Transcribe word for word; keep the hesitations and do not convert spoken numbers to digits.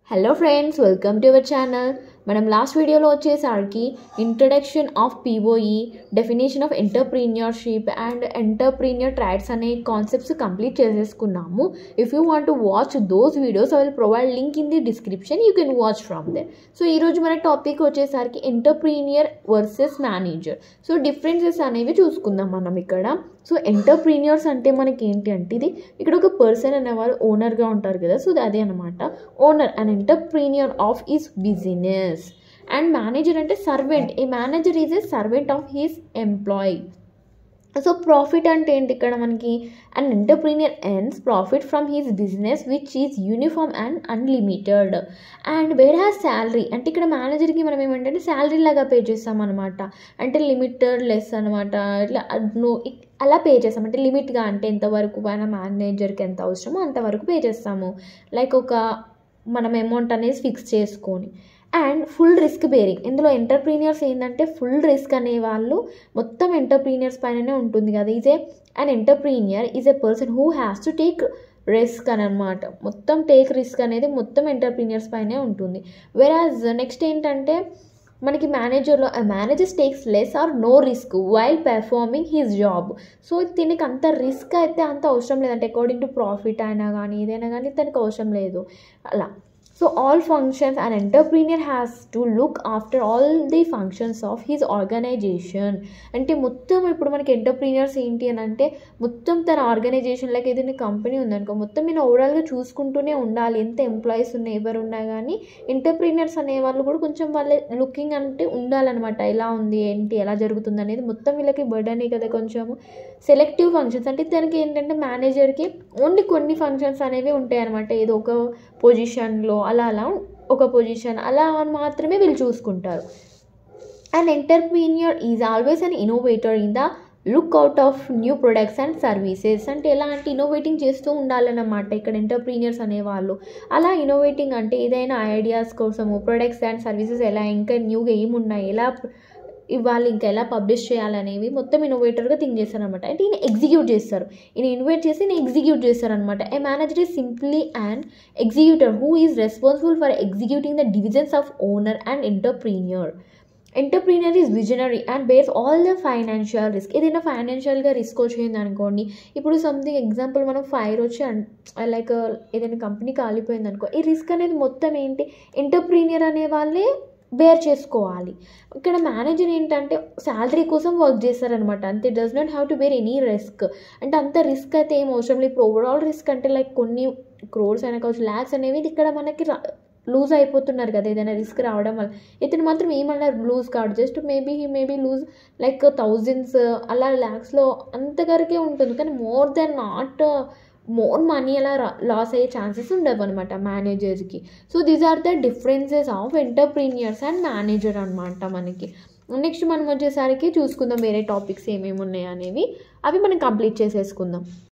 Hello friends, welcome to our channel. మనం last వీడియోలో వచ్చేసరికి introduction of POE, definition of entrepreneurship and entrepreneur traits అనే concepts complete చేసేసుకున్నాము. If you want to watch those videos I will provide link in the description, you can watch from there. So ఈరోజు మన topic వచ్చేసరికి entrepreneur versus manager. So differences అనేవి చూసుకుందాం మనం ఇక్కడ. So entrepreneurs అంటే మనకి ఏంటి అంటే ఇది ఇక్కడ ఒక పర్సన్ అనేవారు ఓనర్గా ఉంటారు కదా, సో అదే అనమాట owner. And entrepreneur of is business. And manager అంటే servant. A manager is a servant of his employee. So profit అంటే ఏంటి ఇక్కడ మనకి, and entrepreneur earns profit from his business which is uniform and unlimited. And where has salary అంటే ఇక్కడ మేనేజర్కి మనం ఏమంటే శాలరీ లాగా పే చేస్తాం అనమాట. అంటే లిమిటెడ్ లెస్ అనమాట. ఇట్లా నో అలా పే చేస్తాం. అంటే లిమిట్గా అంటే ఎంతవరకు పైన మేనేజర్కి ఎంత అవసరమో అంతవరకు పే చేస్తాము. లైక్ ఒక మనం అమౌంట్ అనేది ఫిక్స్ చేసుకొని. And full risk bearing. ఇందులో ఎంటర్ప్రీనియర్స్ ఏంటంటే ఫుల్ రిస్క్ అనే వాళ్ళు మొత్తం ఎంటర్ప్రీనియర్స్ పైననే ఉంటుంది కదా. Is a and entrepreneur is a person who has to take risk అని అనమాట. మొత్తం టేక్ రిస్క్ అనేది మొత్తం ఎంటర్ప్రీనియర్స్ పైనే ఉంటుంది. వెరాజ్ నెక్స్ట్ ఏంటంటే మనకి మేనేజర్లో manager takes less or no risk while performing his job. So దీనికి అంత రిస్క్ అయితే అంత అవసరం లేదంటే అకార్డింగ్ టు ప్రాఫిట్ అయినా కానీ ఏదైనా కానీ తనకు అవసరం లేదు అలా. So all functions, an entrepreneur has to look after all the functions of his organization. అంటే మొత్తం ఇప్పుడు మనకి ఎంటర్ప్రీనియర్స్ ఏంటి అని అంటే మొత్తం తన ఆర్గనైజేషన్ లైక్ ఏదైనా కంపెనీ ఉందనుకో మొత్తం నేను ఓవరాల్గా చూసుకుంటూనే ఉండాలి. ఎంత ఎంప్లాయీస్ ఉన్నాయి ఎవరు ఉన్నా కానీ ఎంటర్ప్రీనియర్స్ అనే వాళ్ళు కూడా కొంచెం వాళ్ళ లుకింగ్ అంటే ఉండాలన్నమాట. ఎలా ఉంది ఏంటి ఎలా జరుగుతుంది అనేది మొత్తం వీళ్ళకి బర్డనే కదా కొంచెము. సెలెక్టివ్ ఫంక్షన్స్ అంటే దానికి ఏంటంటే మేనేజర్కి ఓన్లీ కొన్ని ఫంక్షన్స్ అనేవి ఉంటాయి అనమాట. ఏదో ఒక పొజిషన్లో అలా అలా ఒక పొజిషన్ అలా మాత్రమే వీళ్ళు చూసుకుంటారు. And entrepreneur is always an innovator in the look out of new products and services. అంటే ఎలా అంటే ఇన్నోవేటింగ్ చేస్తూ ఉండాలన్నమాట ఇక్కడ ఎంటర్ప్రీనియర్స్ అనేవాళ్ళు. అలా ఇన్నోవేటింగ్ అంటే ఏదైనా ఐడియాస్ కోసము ప్రొడక్ట్స్ అండ్ సర్వీసెస్ ఎలా ఇంకా న్యూగా ఏమున్నాయి ఎలా ఇవ్వాలి ఇంకా ఎలా పబ్లిష్ చేయాలనేవి మొత్తం ఇన్నోవేటర్గా థింక్ చేస్తారనమాట. అంటే ఈయన ఎగ్జిక్యూట్ చేస్తారు. ఈయన ఇన్వైట్ చేసి ఈయన ఎగ్జిక్యూట్ చేస్తారనమాట. A manager is simply and executor who is responsible for executing the divisions of owner and entrepreneur. Entrepreneur is visionary and bears all the financial risk. ఏదైనా ఫైనాన్షియల్గా రిస్క్ వచ్చింది అనుకోండి, ఇప్పుడు సంథింగ్ ఎగ్జాంపుల్ మనం fire వచ్చి like ఏదైనా company కాలిపోయింది అనుకో, ఈ రిస్క్ అనేది మొత్తం ఏంటి ఎంటర్ప్రీనియర్ అనే వాళ్ళే బేర్ చేసుకోవాలి. ఇక్కడ మేనేజర్ ఏంటంటే శాలరీ కోసం వర్క్ చేస్తారనమాట. అంతే, does not have to bear any risk. అంటే అంత రిస్క్ అయితే ఏం అవసరం లేదు. ఇప్పుడు ఓవరాల్ రిస్క్ అంటే లైక్ కొన్ని క్రోర్స్ అయినా కావచ్చు ల్యాక్స్ అనేవి ఇక్కడ మనకి లూజ్ అయిపోతున్నారు కదా ఏదైనా రిస్క్ రావడం వల్ల. ఇతను మాత్రం ఏమన్నారు లూజ్ కాదు, just maybe he maybe lose like thousands అలా ల్యాక్స్లో అంతవరకే ఉంటుంది. కానీ more than not more money అలా లాస్ అయ్యే ఛాన్సెస్ ఉండవు అనమాట మేనేజర్కి. So these are the differences of entrepreneurs and manager అనమాట మనకి. నెక్స్ట్ మనం వచ్చేసరికి చూసుకుందాం వేరే టాపిక్స్ ఏమేమి ఉన్నాయి అనేవి, అవి మనం కంప్లీట్ చేసేసుకుందాం.